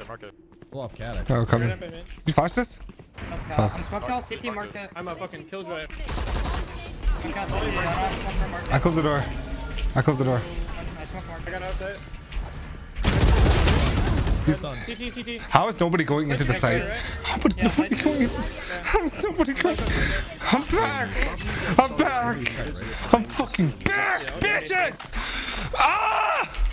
market. Pull off cat. Oh, coming. You flash this? Fuck. I'm smoked out. CT marked it. I'm a fucking killjoy. I close the door. I close the door. I smoke marked. I got outside. CT. How is nobody going into the site? How is nobody going into the site? How is nobody going? I'm back! I'm back! I'm fucking back, bitches! Ah!